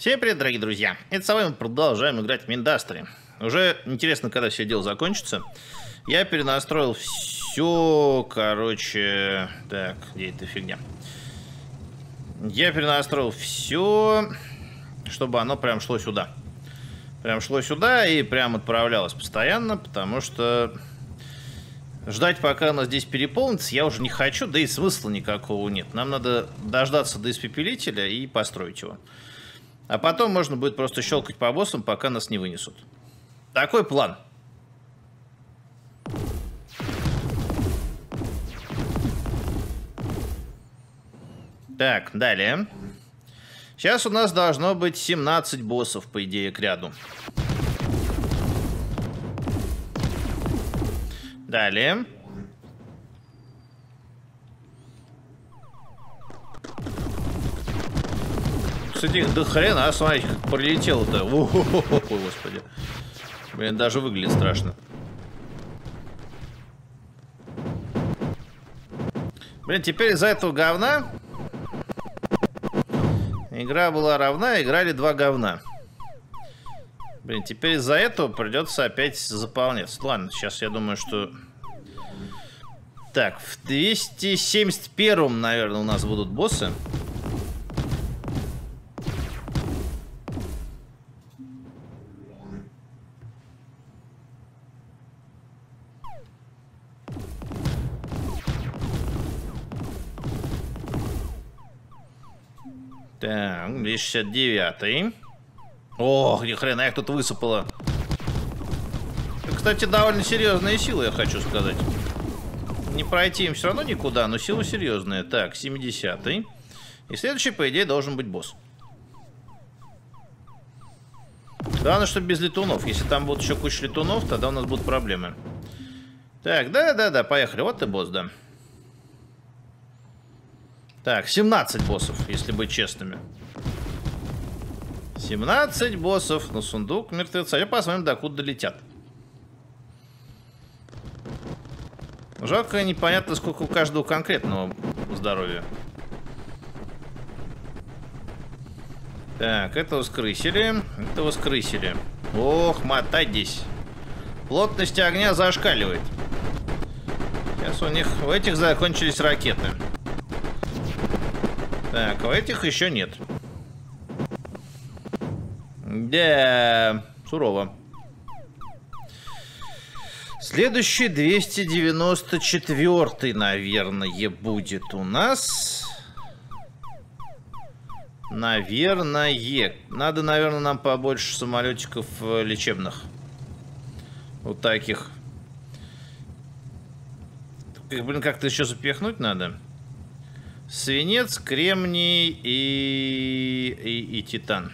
Всем привет, дорогие друзья! Это с вами мы продолжаем играть в Миндастри. Уже интересно, когда все дело закончится. Я перенастроил все, короче... Так, где эта фигня? Я перенастроил все, чтобы оно прям шло сюда. Прям шло сюда и прям отправлялось постоянно, потому что... Ждать, пока оно здесь переполнится, я уже не хочу, да и смысла никакого нет. Нам надо дождаться до испепелителя и построить его. А потом можно будет просто щелкать по боссам, пока нас не вынесут. Такой план. Так, далее. Сейчас у нас должно быть 17 боссов, по идее, к ряду. Далее. Кстати, до хрена, смотрите, как пролетело-то. Господи. Блин, даже выглядит страшно. Блин, теперь из-за этого говна игра была равна, играли два говна. Блин, теперь из-за этого придется опять заполняться. Ладно, сейчас я думаю, что... Так, в 271-м, наверное, у нас будут боссы. Так, 269-й. Ох, ни хрена, их тут высыпало. Кстати, довольно серьезные силы, я хочу сказать. Не пройти им все равно никуда, но силы серьезные. Так, 70-й. И следующий, по идее, должен быть босс. Главное, чтобы без летунов. Если там будут еще куча летунов, тогда у нас будут проблемы. Так, да, поехали. Вот и босс, да. Так, 17 боссов, если быть честными. 17 боссов на сундук мертвеца. Я посмотрим, докуда долетят. Жалко, непонятно, сколько у каждого конкретного здоровья. Так, этого скрысили. Этого скрысили. Ох, мотайтесь. Плотность огня зашкаливает. Сейчас у них... У этих закончились ракеты. Так, у этих еще нет. Да, сурово. Следующий 294-й, наверное, будет у нас. Наверное. Надо, наверное, нам побольше самолетиков лечебных. Вот таких. Блин, как-то еще запихнуть надо. Свинец, кремний и титан.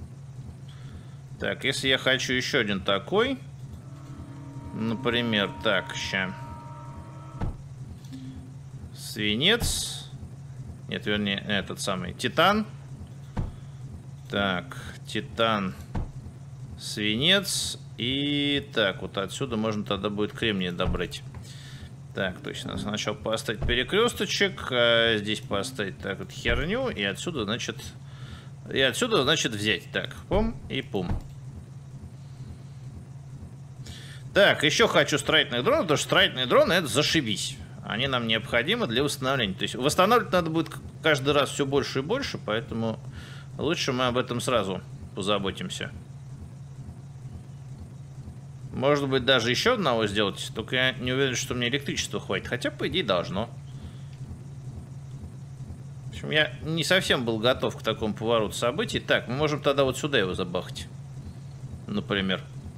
Так, если я хочу еще один такой, например, так, ща. Свинец. Нет, вернее, этот самый. Титан. Так, титан. Свинец. И так, вот отсюда можно тогда будет кремний добрать. Так, точно. Сначала поставить перекресточек, а здесь поставить так вот херню, и отсюда, значит, взять. Так, пум и пум. Так, еще хочу строительных дронов, потому что строительные дроны — это зашибись. Они нам необходимы для восстановления. То есть восстанавливать надо будет каждый раз все больше и больше, поэтому лучше мы об этом сразу позаботимся. Может быть, даже еще одного сделать, только я не уверен, что мне электричества хватит. Хотя, по идее, должно. В общем, я не совсем был готов к такому повороту событий. Так, мы можем тогда вот сюда его забахать. Например.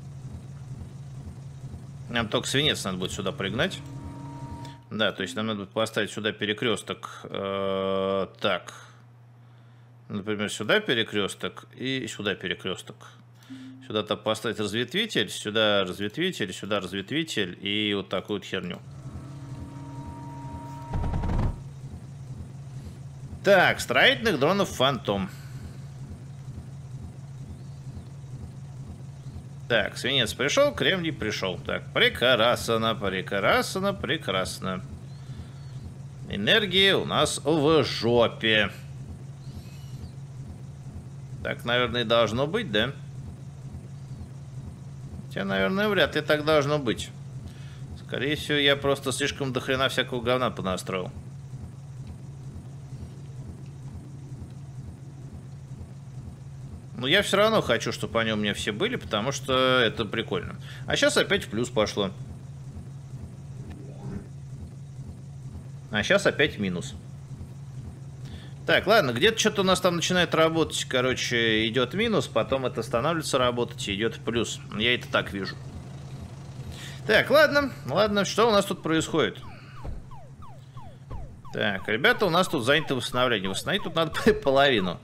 Нам только свинец надо будет сюда пригнать. Да, то есть нам надо будет поставить сюда перекресток. Так. Например, сюда перекресток и сюда перекресток. Сюда-то поставить разветвитель, сюда разветвитель и вот такую вот херню. Так, строительных дронов Фантом. Так, свинец пришел, кремний пришел. Так, прекрасно. Энергия у нас в жопе. Так, наверное, и должно быть, да? Хотя, наверное, вряд ли так должно быть. Скорее всего, я просто слишком дохрена всякого говна понастроил. Но я все равно хочу, чтобы они у меня все были, потому что это прикольно. А сейчас опять в плюс пошло. А сейчас опять в минус. Так, ладно, где-то что-то у нас там начинает работать. Короче, идет минус, потом это останавливается работать и идет в плюс. Я это так вижу. Так, ладно, ладно, что у нас тут происходит? Так, ребята у нас тут заняты восстановлением. Восстановить тут надо половину.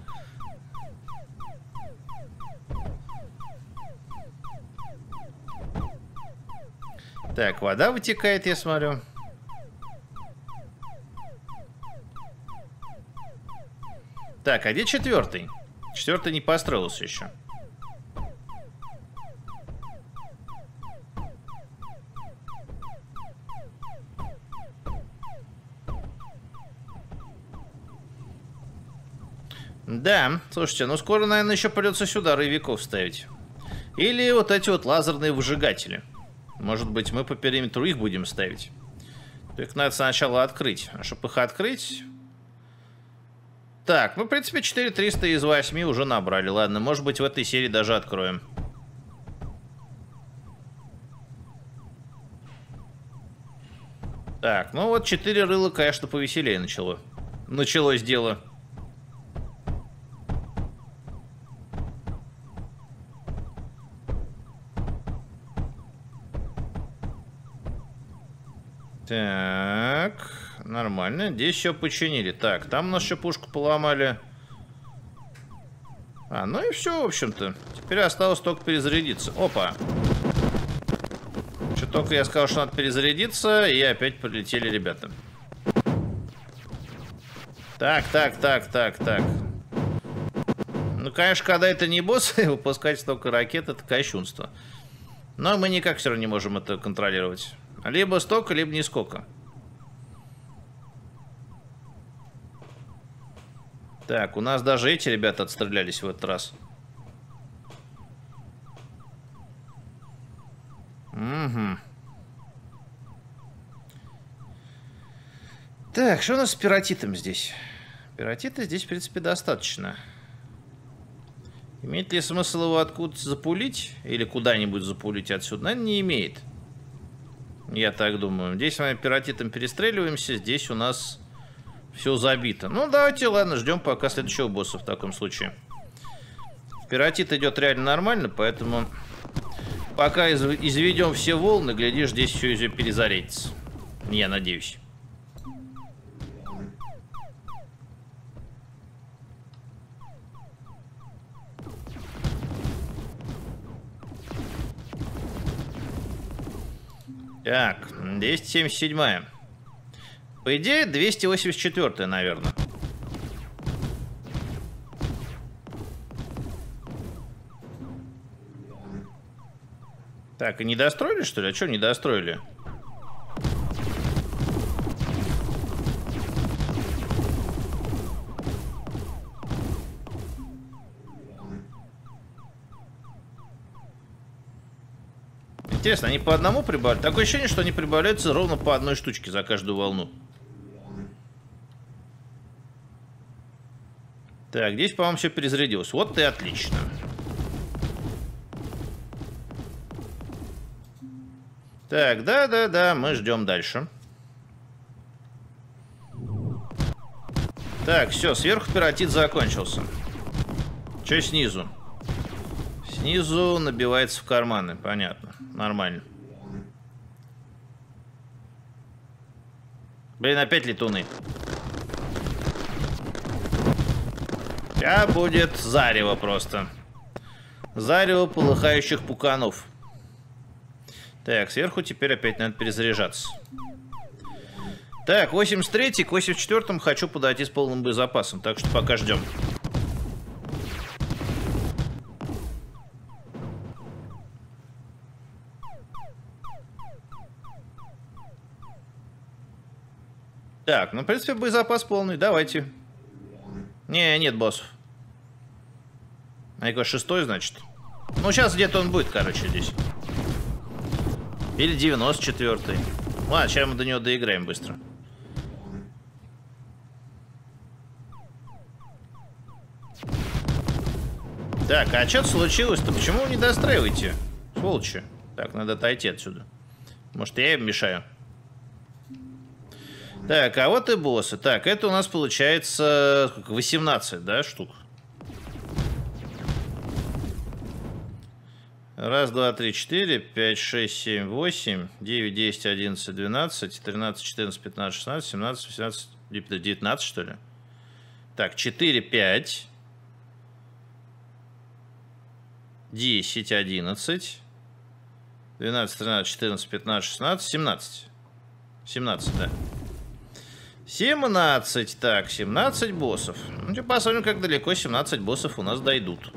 Так, вода вытекает, я смотрю. Так, а где четвертый? Четвертый не построился еще. Да, слушайте, ну скоро, наверное, еще придется сюда рывиков ставить. Или вот эти вот лазерные выжигатели. Может быть, мы по периметру их будем ставить. Их надо сначала открыть. А чтобы их открыть... Так, ну, в принципе, 4300 из 8 уже набрали. Ладно, может быть, в этой серии даже откроем. Так, ну вот 4 рыла, конечно, повеселее началось дело. Так, нормально. Здесь все починили. Так, там у нас еще пушку поломали. А, ну и все, в общем-то. Теперь осталось только перезарядиться. Опа. Что только я сказал, что надо перезарядиться, и опять прилетели ребята. Так. Ну, конечно, когда это не боссы, выпускать столько ракет, это кощунство. Но мы никак все равно не можем это контролировать. Либо столько, либо не сколько. Так, у нас даже эти ребята отстрелялись в этот раз. Угу. Так, что у нас с пиратитом здесь? Пиратита здесь, в принципе, достаточно. Имеет ли смысл его откуда-то запулить? Или куда-нибудь запулить отсюда? Наверное, не имеет. Я так думаю. Здесь мы пиратитом перестреливаемся. Здесь у нас все забито. Ну, давайте, ладно, ждем пока следующего босса в таком случае. Пиратит идет реально нормально, поэтому пока изведем все волны, глядишь, здесь все перезарядится. Я надеюсь. Так, 277-я. По идее, 284-я, наверное. Так, и не достроили, что ли? А что не достроили? Интересно, они по одному прибавляют? Такое ощущение, что они прибавляются ровно по одной штучке за каждую волну. Так, здесь, по-моему, все перезарядилось. Вот и отлично. Так, да, мы ждем дальше. Так, все, сверху пиратит закончился. Че снизу? Снизу набивается в карманы, понятно. Нормально. Блин, опять летуны. Сейчас будет зарево просто. Зарево полыхающих пуканов. Так, сверху теперь опять надо перезаряжаться. Так, 83-й к 84-му хочу подойти с полным боезапасом, так что пока ждем. Так, ну, в принципе, боезапас полный, давайте. Не, нет боссов. А какой 6-й, значит? Ну, сейчас где-то он будет, короче, здесь. Или 94-й. Ладно, сейчас мы до него доиграем быстро. Так, а что случилось-то? Почему вы не достраиваете? Сволочи. Так, надо отойти отсюда. Может, я им мешаю? Так, а вот и боссы. Так, это у нас получается 18, да, штук? Раз, два, три, четыре, 5, 6, 7, 8, 9, 10, 11, 12, 13, 14, 15, 16, 17, 18, 19, что ли? Так, 4, 5, 10, 11, 12, 13, 14, 15, 16, 17. 17, да. 17, так, 17 боссов. Ну, посмотрим, как далеко 17 боссов у нас дойдут.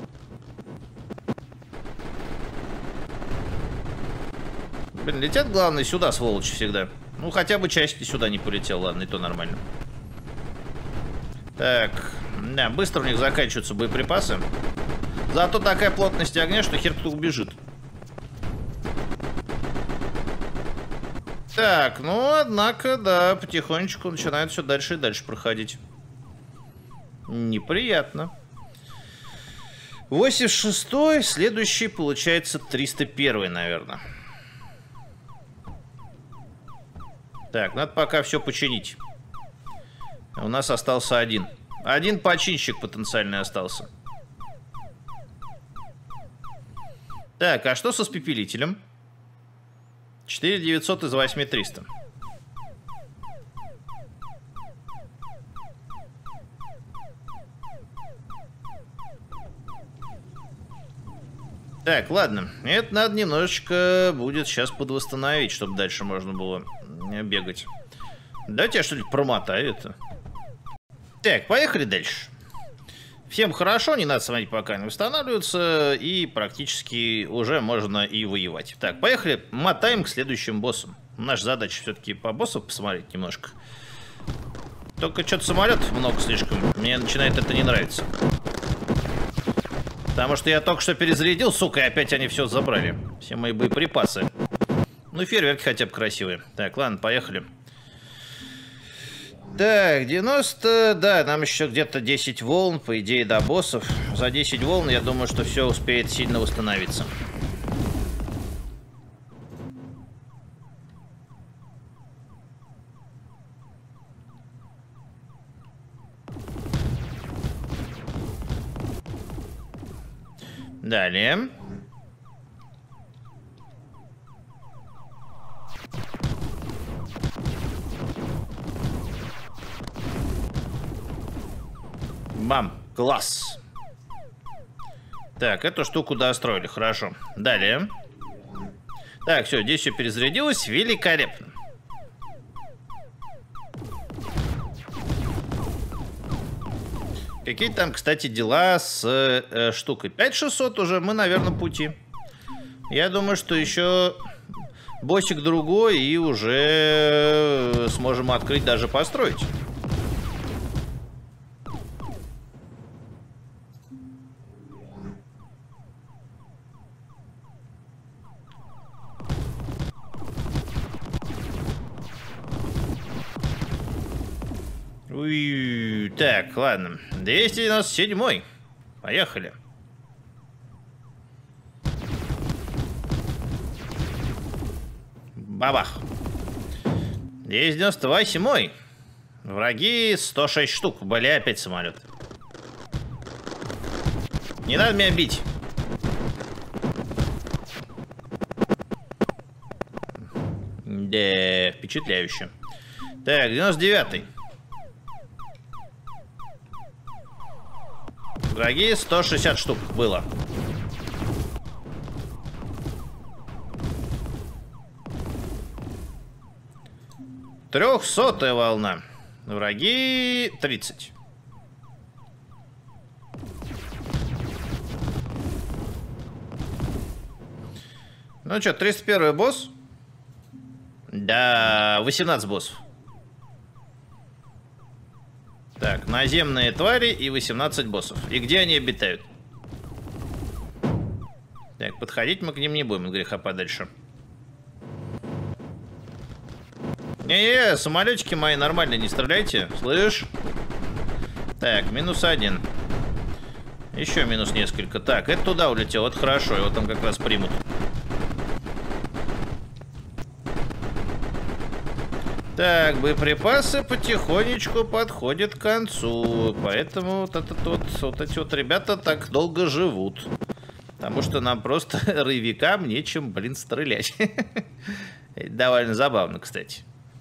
Блин, летят, главное, сюда, сволочи, всегда. Ну, хотя бы часть сюда не полетел, ладно, и то нормально. Так, да, быстро у них заканчиваются боеприпасы. Зато такая плотность огня, что хер кто убежит. Так, ну, однако, да, потихонечку начинают все дальше и дальше проходить. Неприятно. 86-й, следующий, получается, 301-й, наверное. Так, надо пока все починить. У нас остался один. Один починщик потенциальный остался. Так, а что со спепелителем? 4900 из 8300. Так, ладно. Это надо немножечко будет сейчас подвосстановить, чтобы дальше можно было бегать. Давайте я что-нибудь промотаю это. Так, поехали дальше. Всем хорошо, не надо смотреть, пока не восстанавливаются, и практически уже можно и воевать. Так, поехали, мотаем к следующим боссам. Наша задача все-таки по боссов посмотреть немножко. Только что-то самолетов много слишком, мне начинает это не нравиться. Потому что я только что перезарядил, сука, и опять они все забрали. Все мои боеприпасы. Ну, фейерверки хотя бы красивые. Так, ладно, поехали. Так, 90, да, нам еще где-то 10 волн, по идее, до боссов. За 10 волн, я думаю, что все успеет сильно восстановиться. Далее. Бам, класс. Так, эту штуку достроили, хорошо. Далее. Так, все, здесь все перезарядилось, великолепно. Какие там, кстати, дела с штукой? 5600 уже, мы, наверное, в пути. Я думаю, что еще боссик другой, и уже сможем открыть, даже построить. Уй, так, ладно. 297. Поехали. Бабах. 298. Враги 106 штук. Были опять самолет. Не надо меня бить. Да, впечатляюще. Так, 99-й. Враги 160 штук было. Трехсотая волна. Враги 30. Ну что, 301 босс? Да, 18 боссов. Так, наземные твари и 18 боссов. И где они обитают? Так, подходить мы к ним не будем, греха подальше. Не-не-не, самолетики мои нормально, не стреляйте, слышь? Так, -1. Еще минус несколько. Так, это туда улетел, вот хорошо, его там как раз примут. Так, боеприпасы потихонечку подходят к концу, поэтому вот эти вот ребята так долго живут. Потому что нам просто рывикам нечем, блин, стрелять. Довольно забавно, кстати.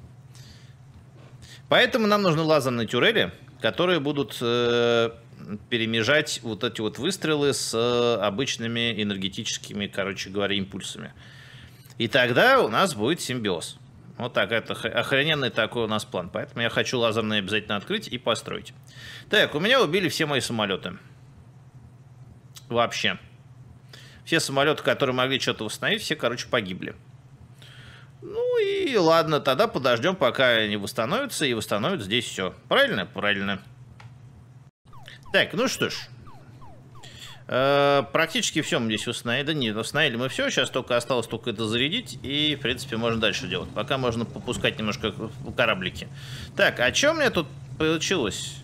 Поэтому нам нужны лазерные турели, которые будут перемежать вот эти вот выстрелы с обычными энергетическими, короче говоря, импульсами. И тогда у нас будет симбиоз. Вот так, это охрененный такой у нас план. Поэтому я хочу лазерные обязательно открыть и построить. Так, у меня убили все мои самолеты. Вообще. Все самолеты, которые могли что-то восстановить, все, короче, погибли. Ну и ладно, тогда подождем, пока они восстановятся, и восстановят здесь все. Правильно? Правильно. Так, ну что ж. Практически все мы здесь установили. Да нет, установили мы все. Сейчас только осталось только это зарядить. И, в принципе, можно дальше делать. Пока можно попускать немножко кораблики. Так, а что у меня тут получилось?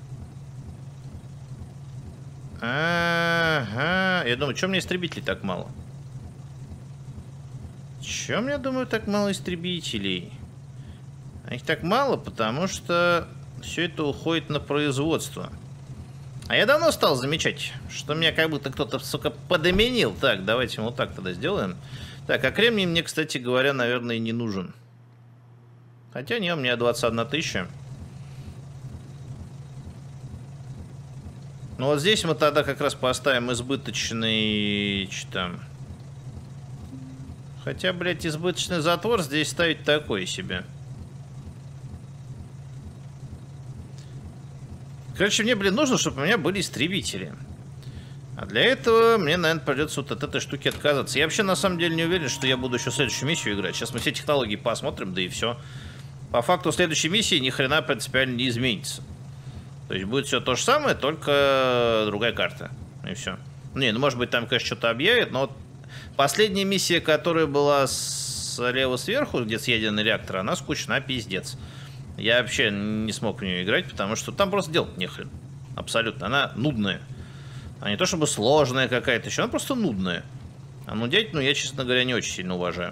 Ага. Я думаю, что у меня истребителей так мало? Че мне, думаю, так мало истребителей? Их так мало, потому что все это уходит на производство. А я давно стал замечать, что меня как будто кто-то, сука, подоменил. Так, давайте вот так тогда сделаем. Так, а кремний мне, кстати говоря, наверное, и не нужен. Хотя не, у меня 21 тысяча. Ну вот здесь мы тогда как раз поставим избыточный... Что там? Хотя, блядь, избыточный затвор здесь ставить такой себе. Короче, мне, блин, нужно, чтобы у меня были истребители. А для этого мне, наверное, придется вот от этой штуки отказаться. Я вообще, на самом деле, не уверен, что я буду еще следующую миссию играть. Сейчас мы все технологии посмотрим, да и все. По факту следующей миссии ни хрена принципиально не изменится. То есть будет все то же самое, только другая карта. И все. Не, ну, может быть, там, конечно, что-то объявят, но вот последняя миссия, которая была слева сверху, где съеденный реактор, она скучна, пиздец. Я вообще не смог в нее играть, потому что там просто делать нехрен. Абсолютно. Она нудная. А не то чтобы сложная какая-то еще, она просто нудная. А нудеть, ну, я, честно говоря, не очень сильно уважаю.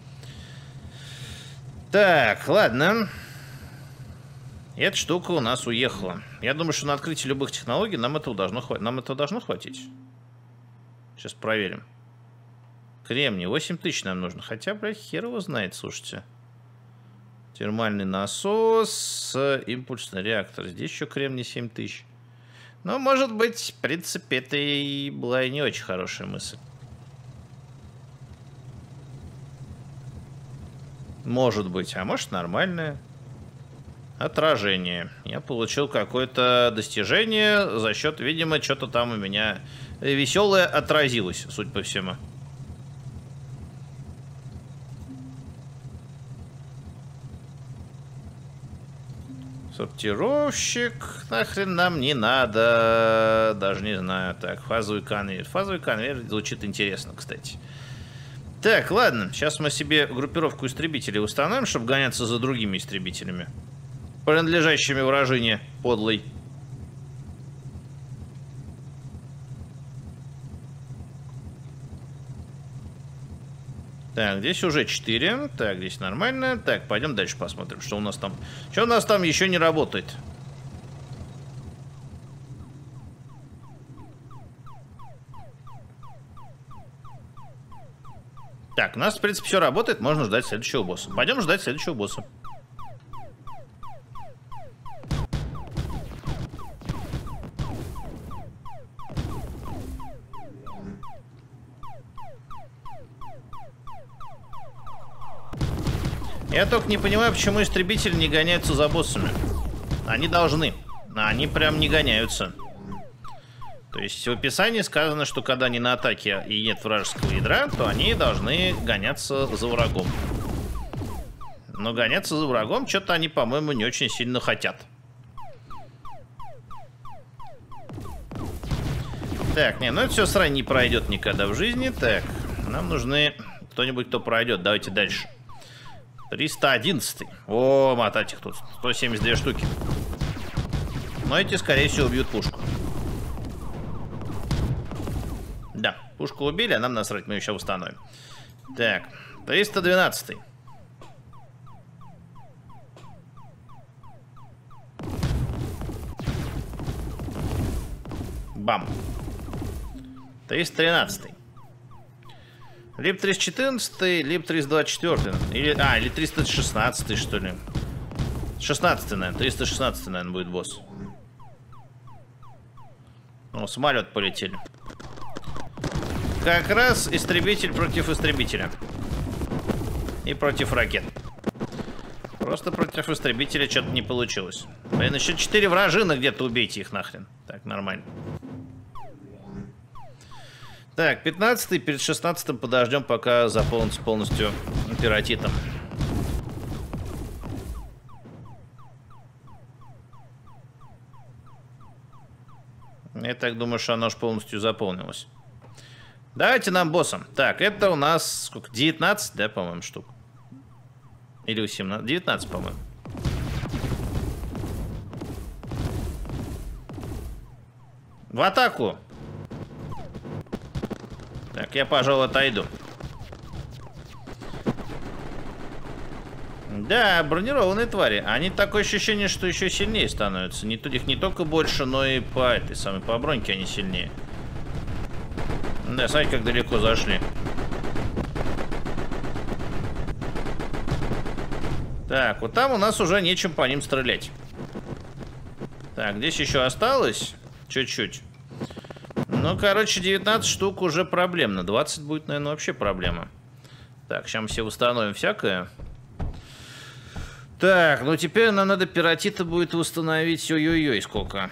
Так, ладно. Эта штука у нас уехала. Я думаю, что на открытие любых технологий нам этого должно хватить. Нам этого должно хватить. Сейчас проверим. Кремний. 8000 нам нужно. Хотя, блядь, хер его знает, слушайте. Термальный насос, импульсный реактор. Здесь еще кремний 7000. Ну, может быть, в принципе, это и была и не очень хорошая мысль. Может быть, а может нормальная. Отражение. Я получил какое-то достижение за счет, видимо, что-то там у меня веселое отразилось, судя по всему. Сортировщик. Нахрен нам не надо. Даже не знаю. Так, фазовый конвейер. Фазовый конвейер звучит интересно, кстати. Так, ладно. Сейчас мы себе группировку истребителей установим, чтобы гоняться за другими истребителями, принадлежащими вражине подлой. Так, здесь уже 4. Так, здесь нормально. Так, пойдем дальше посмотрим, что у нас там. Что у нас там еще не работает? Так, у нас, в принципе, все работает. Можно ждать следующего босса. Пойдем ждать следующего босса. Я только не понимаю, почему истребители не гоняются за боссами. Они должны. А они прям не гоняются. То есть в описании сказано, что когда они на атаке и нет вражеского ядра, то они должны гоняться за врагом. Но гоняться за врагом что-то они, по-моему, не очень сильно хотят. Так, не, ну это все срань не пройдет никогда в жизни. Так, нам нужны кто-нибудь, кто пройдет. Давайте дальше. 311. О, мотать их тут. 172 штуки. Но эти, скорее всего, убьют пушку. Да, пушку убили, а нам насрать, мы ее сейчас установим. Так, 312. Бам. 313. Либо 314, либо 324. Или 316, что ли. 16, наверное. 316, наверное, будет босс. О, самолет полетели. Как раз истребитель против истребителя. И против ракет. Просто против истребителя что-то не получилось. Блин, еще 4 вражины где-то, убейте их нахрен. Так, нормально. Так, 15-й, перед 16-м подождем, пока заполнится полностью пиратитом. Я так думаю, что оно же полностью заполнилось. Давайте нам боссом. Так, это у нас сколько? 19, да, по-моему, штук. Или 18? 19, по-моему. В атаку! Так, я, пожалуй, отойду. Да, бронированные твари. Они такое ощущение, что еще сильнее становятся. Их не только больше, но и по этой самой, по броньке они сильнее. Да, смотрите, как далеко зашли. Так, вот там у нас уже нечем по ним стрелять. Так, здесь еще осталось чуть-чуть. Ну, короче, 19 штук уже проблемно. 20 будет, наверное, вообще проблема. Так, сейчас мы все установим всякое. Так, ну теперь нам надо пиратита будет восстановить. Ой-ой-ой, сколько.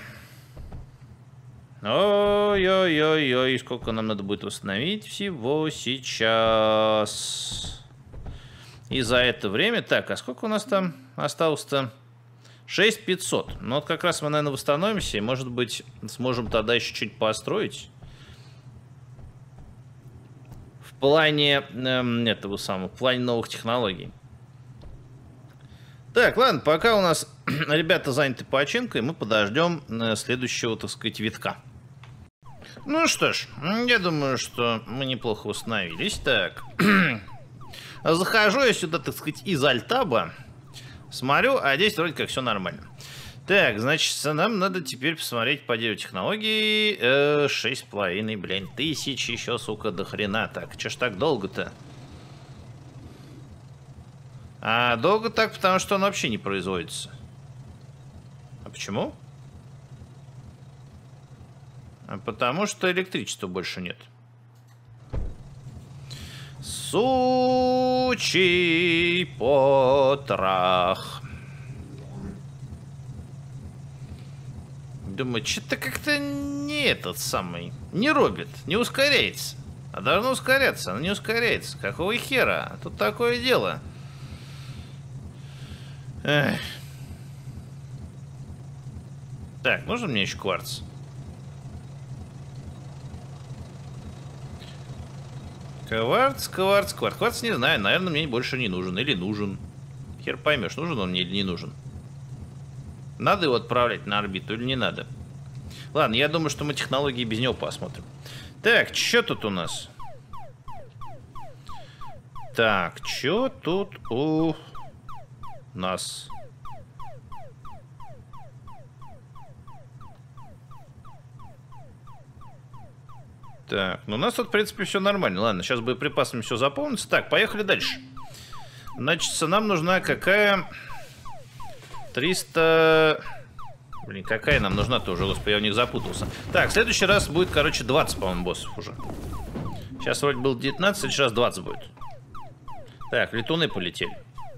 Ой-ой-ой-ой, сколько нам надо будет восстановить всего сейчас. И за это время... Так, а сколько у нас там осталось-то? 6500. Ну вот как раз мы, наверное, восстановимся. И, может быть, сможем тогда еще чуть построить. В плане этого самого, в плане новых технологий. Так, ладно, пока у нас ребята заняты починкой, мы подождем следующего, так сказать, витка. Ну что ж, я думаю, что мы неплохо восстановились. Так, захожу я сюда, так сказать, из альтаба. Смотрю, а здесь вроде как все нормально. Так, значит, нам надо теперь посмотреть по дереву технологий. 6,5, блин, тысяч еще, сука, до хрена. Так, че ж так долго-то? А долго так, потому что он вообще не производится. А почему? А потому что электричества больше нет. Сучий потрах. Думаю, что-то как-то не этот самый. Не робит, не ускоряется. А должно ускоряться, оно не ускоряется. Какого хера? Тут такое дело. Эх. Так, нужен мне еще кварц? Кварц. Кварц не знаю, наверное, мне больше не нужен. Или нужен. Хер поймешь, нужен он мне или не нужен. Надо его отправлять на орбиту или не надо? Ладно, я думаю, что мы технологии без него посмотрим. Так, что тут у нас? Так, что тут у нас? Так, ну у нас тут, в принципе, все нормально. Ладно, сейчас боеприпасами все заполнится. Так, поехали дальше. Значит, нам нужна какая? 300... Блин, какая нам нужна-то уже, господи, я в них запутался. Так, в следующий раз будет, короче, 20, по-моему, боссов уже. Сейчас вроде было 19, в следующий раз 20 будет. Так, летуны полетели.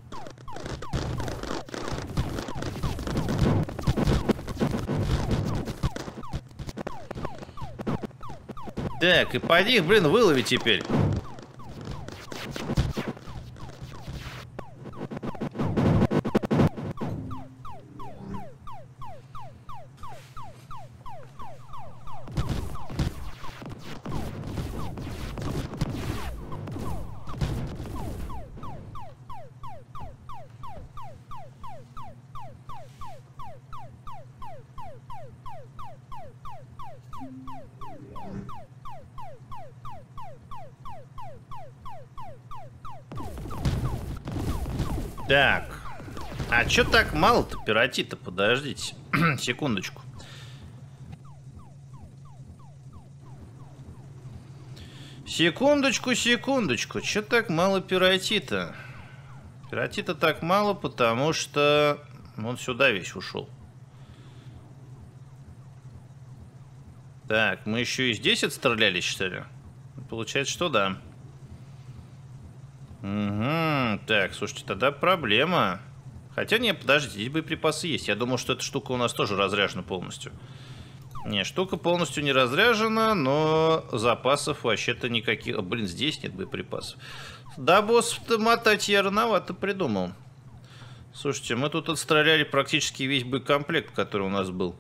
Так, и поди их, блин, вылови теперь. Так. А чё так мало-то пиротита? Подождите. Секундочку. Секундочку, секундочку. Чё так мало пиротита? Пиротита так мало, потому что он сюда весь ушел. Так, мы еще и здесь отстрелялись, что ли? Получается, что да. Угу. Так, слушайте, тогда проблема. Хотя, не, подождите, здесь боеприпасы есть. Я думал, что эта штука у нас тоже разряжена полностью. Не, штука полностью не разряжена, но запасов вообще-то никаких... Блин, здесь нет боеприпасов. Да, босс-то мотать я рановато придумал. Слушайте, мы тут отстреляли практически весь боекомплект, который у нас был.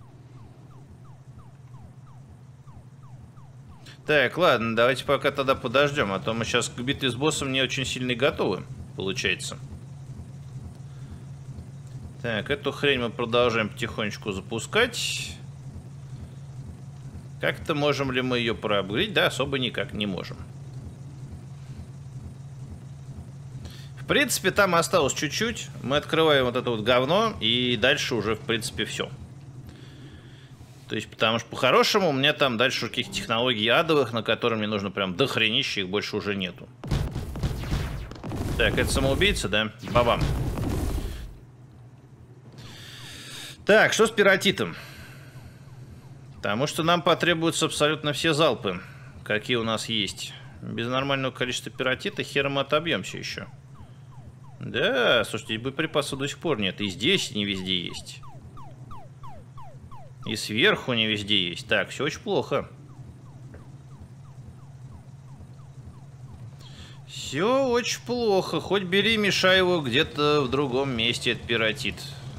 Так, ладно, давайте пока тогда подождем, а то мы сейчас к битве с боссом не очень сильно и готовы, получается. Так, эту хрень мы продолжаем потихонечку запускать. Как-то можем ли мы ее проапгрейдить? Да, особо никак не можем. В принципе, там осталось чуть-чуть. Мы открываем вот это вот говно, и дальше уже, в принципе, все. То есть, потому что по-хорошему у меня там дальше каких-то технологий адовых, на которые мне нужно прям дохренище, их больше уже нету. Так, это самоубийца, да? Бабам. Так, что с пиротитом? Потому что нам потребуются абсолютно все залпы, какие у нас есть. Без нормального количества пиротита хером мы отобьемся еще. Да, слушайте, боеприпасов до сих пор нет. И здесь не везде есть. И сверху не везде есть. Так, все очень плохо. Все очень плохо. Хоть бери, мешай его где-то в другом месте, этот пиротит.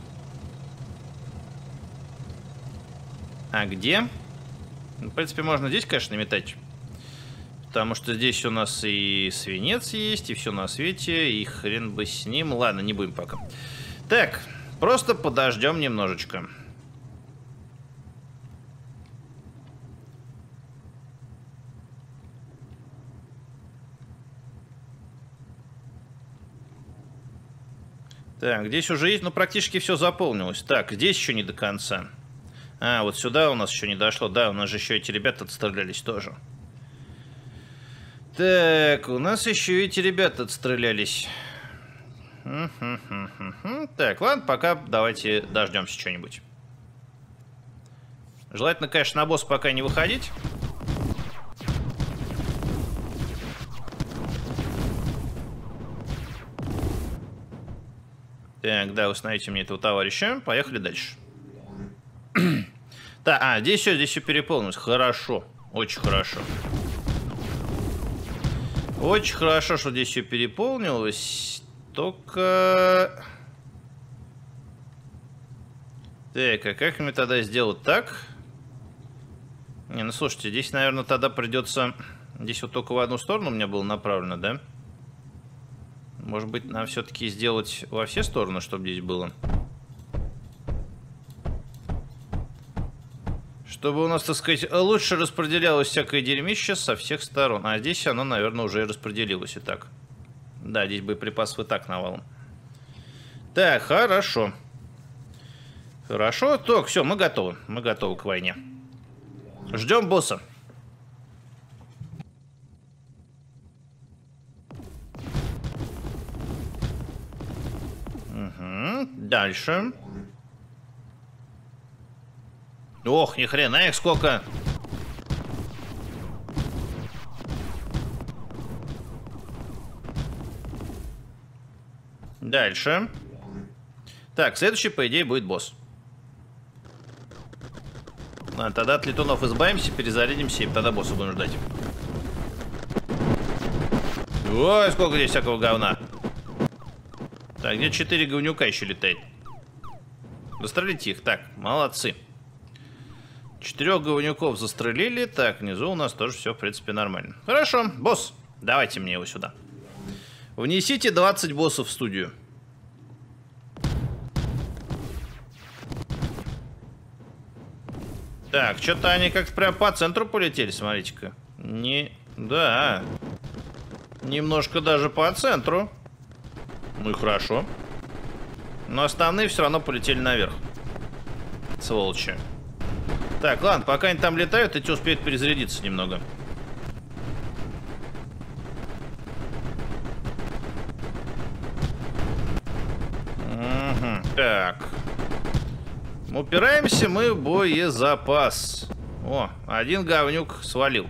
А где? В принципе, можно здесь, конечно, метать. Потому что здесь у нас и свинец есть, и все на свете, и хрен бы с ним. Ладно, не будем пока. Так, просто подождем немножечко. Так, здесь уже есть, но практически все заполнилось. Так, здесь еще не до конца. А, вот сюда у нас еще не дошло. Да, у нас же еще эти ребята отстрелялись тоже. Так, у нас еще эти ребята отстрелялись. Так, ладно, пока давайте дождемся что-нибудь. Желательно, конечно, на босса пока не выходить. Так, да, установите мне этого товарища. Поехали дальше. Так, здесь все переполнилось. Хорошо, очень хорошо. Очень хорошо, что здесь все переполнилось. Только... Так, а как мне тогда сделать так? Не, ну слушайте, здесь, наверное, тогда придется... Здесь вот только в одну сторону у меня было направлено, да? Может быть, нам все-таки сделать во все стороны, чтобы здесь было? Чтобы у нас, так сказать, лучше распределялось всякое дерьмище со всех сторон. А здесь оно, наверное, уже и распределилось и так. Да, здесь боеприпасов и так навалом. Так, хорошо. Хорошо, так, все, мы готовы. Мы готовы к войне. Ждем босса. Угу, дальше. Ох, ни хрена их сколько. Дальше. Так, следующий, по идее, будет босс. Ладно, тогда от летунов избавимся, перезарядимся и тогда босса будем ждать. Ой, сколько здесь всякого говна. Так, где 4 говнюка еще летает? Застрелите их. Так, молодцы. 4 говнюков застрелили. Так, внизу у нас тоже все, в принципе, нормально. Хорошо, босс, давайте мне его сюда. Внесите 20 боссов в студию. Так, что-то они как-то прям по центру полетели, смотрите-ка. Да. Немножко даже по центру. Ну и хорошо. Но остальные все равно полетели наверх. Сволочи. Так, ладно, пока они там летают, эти успеют перезарядиться немного. Угу. Так. Упираемся мы в боезапас. О, один говнюк свалил.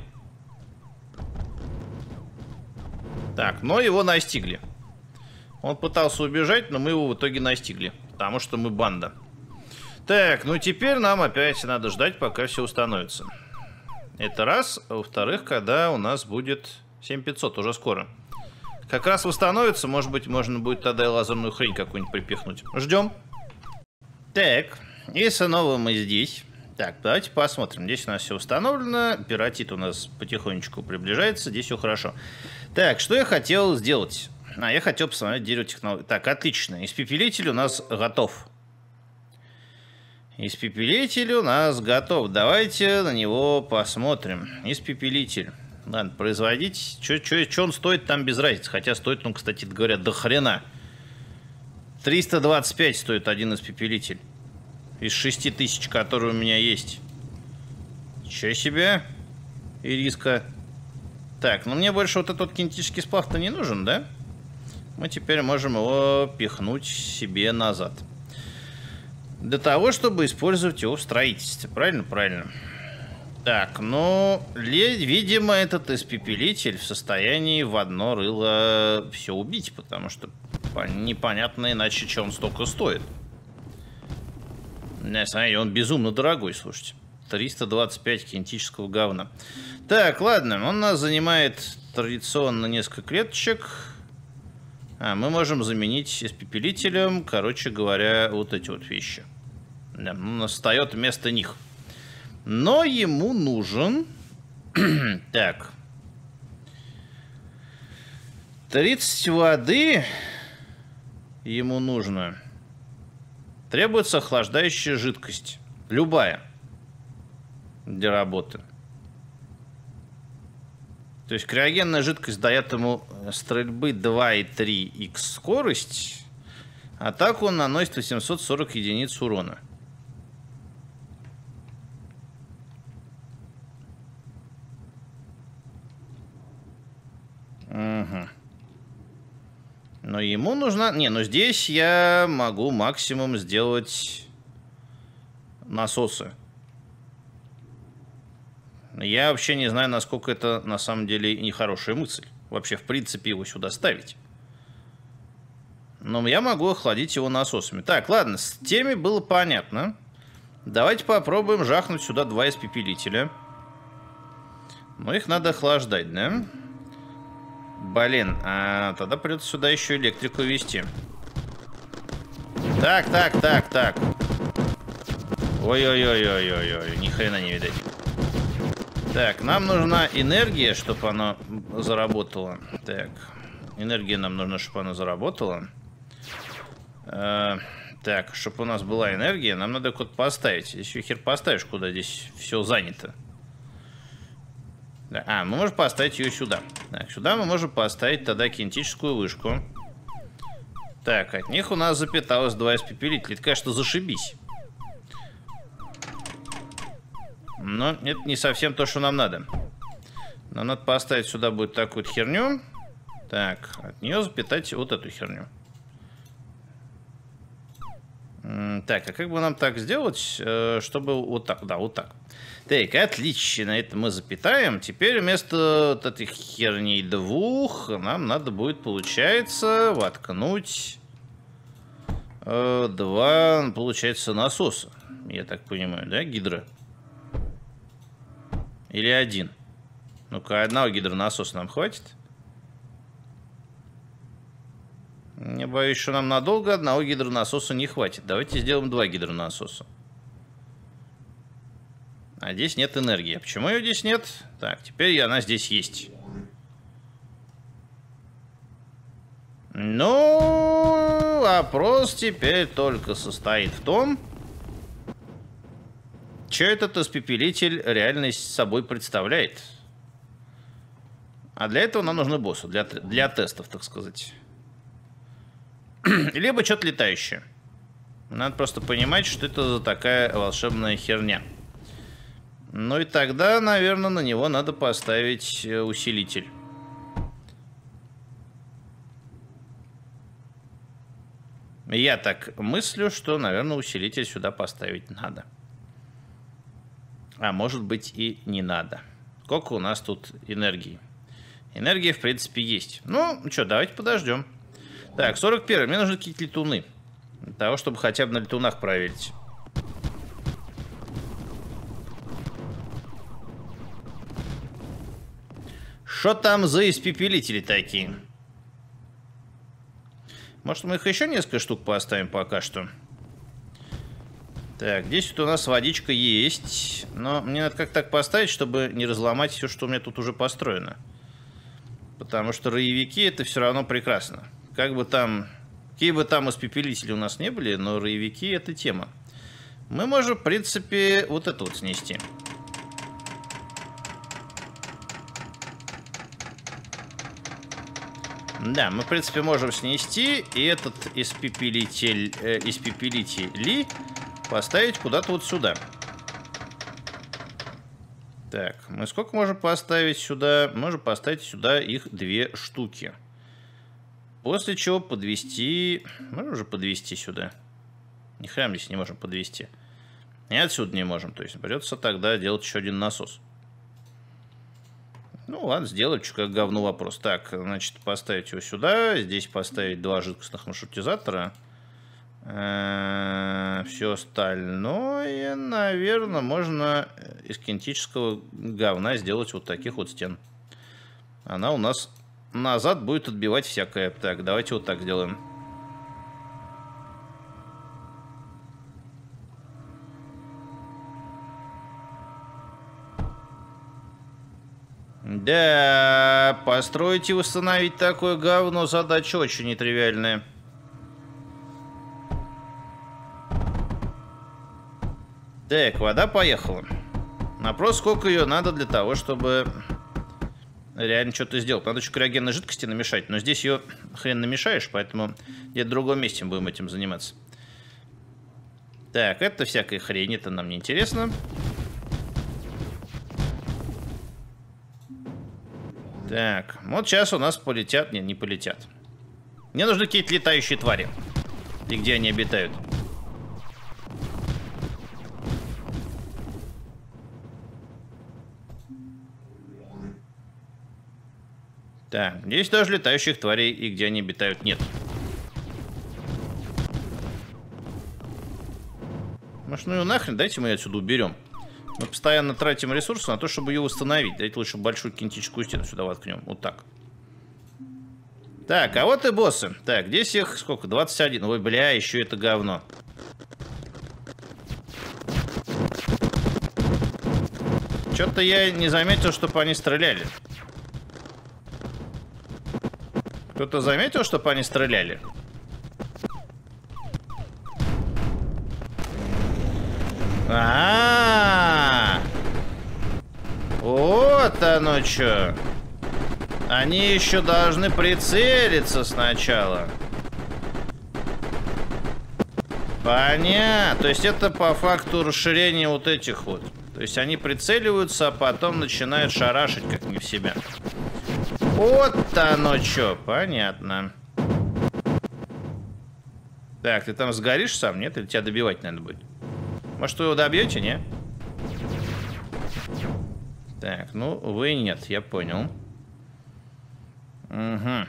Так, но его настигли. Он пытался убежать, но мы его в итоге настигли. Потому что мы банда. Так, ну теперь нам опять надо ждать, пока все установится. Это раз. А во-вторых, когда у нас будет 7500, уже скоро. Как раз восстановится, может быть, можно будет тогда и лазерную хрень какую-нибудь припихнуть. Ждем. Так, и снова мы здесь. Так, давайте посмотрим. Здесь у нас все установлено. Пиратит у нас потихонечку приближается. Здесь все хорошо. Так, что я хотел сделать? Я хотел посмотреть дерево технологий. Так, отлично. Испепелитель у нас готов. Испепелитель у нас готов. Давайте на него посмотрим. Испепелитель. Ладно, производить. Что он стоит, там без разницы. Хотя стоит, ну, кстати говоря, до хрена. 325 стоит один испепелитель. Из 6000, которые у меня есть. Ничего себе. Ириска. Так, ну мне больше вот этот кинетический сплав-то не нужен, да? Мы теперь можем его пихнуть себе назад. Для того, чтобы использовать его в строительстве. Правильно? Правильно. Так, ну, видимо, этот испепелитель в состоянии в одно рыло все убить, потому что непонятно иначе, что он столько стоит. Смотрите, он безумно дорогой, слушайте. 325 кинетического говна. Так, ладно, он нас занимает традиционно несколько клеточек. Мы можем заменить испепелителем, короче говоря, вот эти вот вещи. Да, он встает вместо них. Но ему нужен... Так. 30 воды ему нужно. Требуется охлаждающая жидкость. Любая. Для работы. То есть криогенная жидкость дает ему стрельбы 2,3х скорость. Атаку он наносит 840 единиц урона. Угу. Но ему нужна... Не, ну здесь я могу максимум сделать насосы. Я вообще не знаю, насколько это на самом деле нехорошая мысль. Вообще, в принципе, его сюда ставить. Но я могу охладить его насосами. Так, ладно, с теми было понятно. Давайте попробуем жахнуть сюда 2 испепелителя. Но их надо охлаждать, да? Блин, тогда придется сюда еще электрику вести. Так. Ой-ой-ой-ой-ой-ой, ни хрена не видать. Так, нам нужна энергия, чтобы она заработала. Так, энергия нам нужна, чтобы она заработала. Так, чтобы у нас была энергия, нам надо куда-то поставить. Если хер поставишь, куда здесь все занято. Да. Мы можем поставить ее сюда. Так, сюда мы можем поставить тогда кинетическую вышку. Так, от них у нас запиталось 2 испепелителя. Это, конечно, зашибись. Но это не совсем то, что нам надо. Нам надо поставить сюда будет такую вот херню. Так, от нее запитать вот эту херню. Так, а как бы нам так сделать, чтобы вот так, да, вот так. Так, отлично, это мы запитаем. Теперь вместо вот этих херней двух нам надо будет, получается, воткнуть 2, получается, насоса. Я так понимаю, да, гидро? Или 1? Ну-ка, одного гидронасоса нам хватит? Я боюсь, что нам надолго одного гидронасоса не хватит. Давайте сделаем 2 гидронасоса. А здесь нет энергии. Почему ее здесь нет? Так, теперь она здесь есть. Ну, вопрос теперь только состоит в том, что этот испепелитель реально собой представляет. А для этого нам нужны боссы, для тестов, так сказать. Либо что-то летающее. Надо просто понимать, что это за такая волшебная херня. Ну и тогда, наверное, на него надо поставить усилитель. Я так мыслю, что, наверное, усилитель сюда поставить надо. А может быть и не надо. Сколько у нас тут энергии? Энергия, в принципе, есть. Ну, что, давайте подождем. Так, 41. Мне нужны какие-то летуны. Для того, чтобы хотя бы на летунах проверить. Что там за испепелители такие? Может, мы их еще несколько штук поставим пока что? Так, здесь вот у нас водичка есть. Но мне надо как-то так поставить, чтобы не разломать все, что у меня тут уже построено. Потому что роевики это все равно прекрасно. Как бы там, какие бы там испепелители у нас не были, но роевики это тема. Мы можем, в принципе, вот это вот снести. Да, мы, в принципе, можем снести и этот испепелители поставить куда-то вот сюда. Так, мы сколько можем поставить сюда? Можем поставить сюда их 2 штуки. После чего подвести... Можем уже подвести сюда? Ни хрена здесь не можем подвести. И отсюда не можем. То есть придется тогда делать еще один насос. Ну ладно, сделаем, что как говно вопрос. Так, значит, поставить его сюда. Здесь поставить 2 жидкостных маршрутизатора. Все остальное, наверное, можно из кинетического говна сделать вот таких вот стен. Она у нас назад будет отбивать всякое. Так, давайте вот так сделаем. Да, построить и восстановить такое говно задача очень нетривиальная. Так, вода поехала. Вопрос, сколько ее надо для того, чтобы реально что-то сделать. Надо еще криогенной жидкости намешать, но здесь ее хрен намешаешь, поэтому где-то в другом месте будем этим заниматься. Так, это всякая хрень, это нам не интересно. Так, вот сейчас у нас полетят... Нет, не полетят. Мне нужны какие-то летающие твари. И где они обитают? Так, здесь тоже летающих тварей, и где они обитают, нет. Может, ну и нахрен, дайте мы ее отсюда уберем. Мы постоянно тратим ресурсы на то, чтобы ее восстановить. Давайте лучше большую кинетическую стену сюда воткнем. Вот так. Так, а вот и боссы. Так, здесь их сколько? 21. Ой, бля, еще это говно. Что-то я не заметил, чтобы они стреляли. Кто-то заметил, чтобы они стреляли? Вот оно что. Они еще должны прицелиться сначала. Понятно. То есть это по факту расширение вот этих вот. То есть они прицеливаются, а потом начинают шарашить как не в себя. Вот оно что. Понятно. Так, ты там сгоришь сам, нет? Или тебя добивать надо будет? Может, вы его добьете, не? Так, ну, вы нет, я понял. Угу.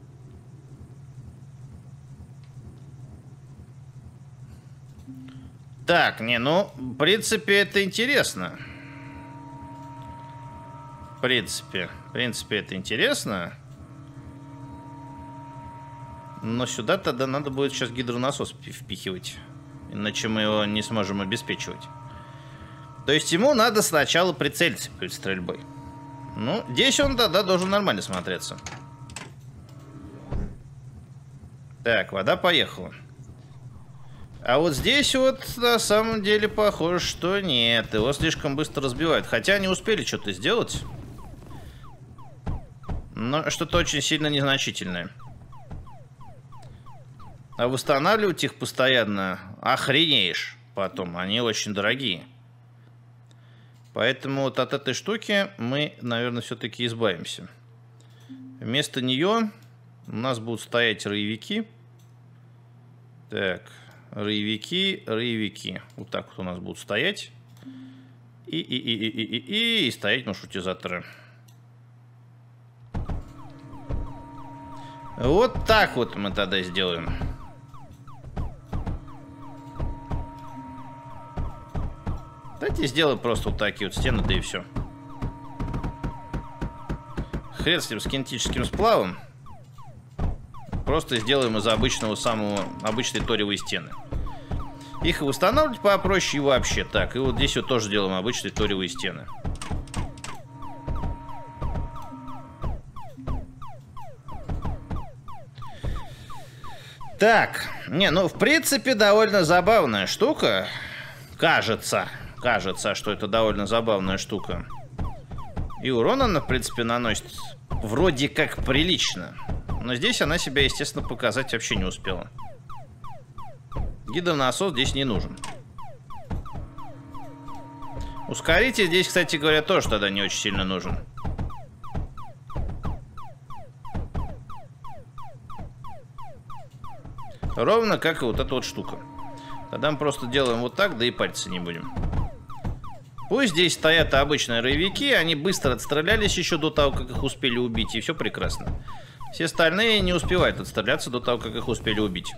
Так, не, ну, в принципе, это интересно. В принципе, это интересно. Но сюда тогда надо будет сейчас гидронасос впихивать. Иначе мы его не сможем обеспечивать. То есть ему надо сначала прицелиться перед стрельбой. Ну, здесь он тогда должен нормально смотреться. Так, вода поехала. А вот здесь вот на самом деле похоже, что нет. Его слишком быстро разбивают. Хотя они успели что-то сделать. Но что-то очень сильно незначительное. А восстанавливать их постоянно охренеешь потом. Они очень дорогие. Поэтому вот от этой штуки мы, наверное, все-таки избавимся. Вместо нее у нас будут стоять роевики. Так, роевики. Вот так вот у нас будут стоять. И стоять маршрутизаторы. Вот так вот мы тогда сделаем. Давайте сделаем просто вот такие вот стены, да и все. Хрен с ним, с кинетическим сплавом. Просто сделаем из обычной торевой стены. Их восстанавливать попроще и вообще так. И вот здесь вот тоже делаем обычные торевые стены. Так, ну в принципе довольно забавная штука. Кажется, что это довольно забавная штука. И урон она, в принципе, наносит вроде как прилично. Но здесь она себя, естественно, показать вообще не успела. Гидронасос здесь не нужен. Ускоритель здесь, кстати говоря, тоже тогда не очень сильно нужен. Ровно как и вот эта вот штука. Тогда мы просто делаем вот так, да и париться не будем. Пусть здесь стоят обычные роевики, они быстро отстрелялись еще до того, как их успели убить, и все прекрасно. Все остальные не успевают отстреляться до того, как их успели убить.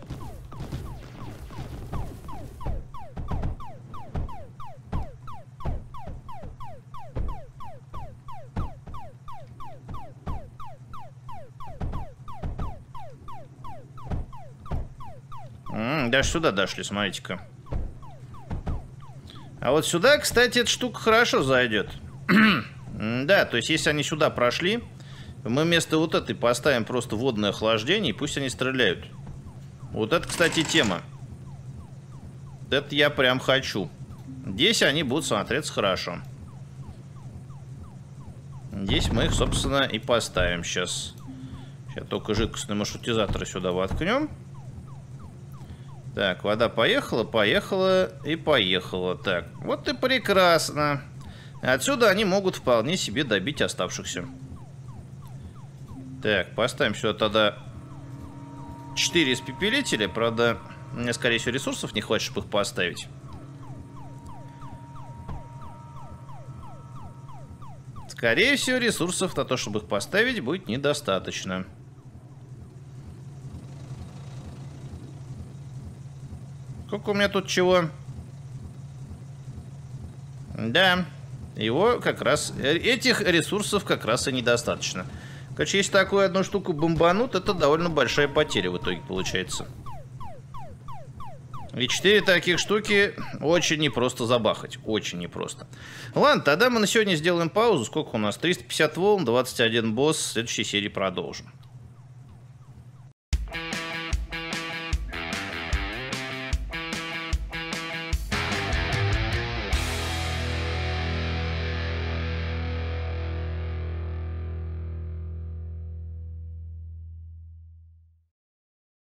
Даже сюда дошли, смотрите-ка. А вот сюда, кстати, эта штука хорошо зайдет. Да, то есть если они сюда прошли, мы вместо вот этой поставим просто водное охлаждение, и пусть они стреляют. Вот это, кстати, тема. Это я прям хочу. Здесь они будут смотреться хорошо. Здесь мы их, собственно, и поставим сейчас. Сейчас только жидкостные маршрутизаторы сюда воткнем. Так, вода поехала. Так, вот и прекрасно. Отсюда они могут вполне себе добить оставшихся. Так, поставим сюда тогда 4 испепелителя. Правда, мне, скорее всего, ресурсов не хватит, чтобы их поставить. Скорее всего, ресурсов на то, чтобы их поставить, будет недостаточно. Сколько у меня тут чего? Да, его как раз... Этих ресурсов как раз и недостаточно. Короче, если такую одну штуку бомбанут, это довольно большая потеря в итоге получается. И 4 таких штуки очень непросто забахать. Очень непросто. Ладно, тогда мы на сегодня сделаем паузу. Сколько у нас? 350 волн, 21 босс. В следующей серии продолжим.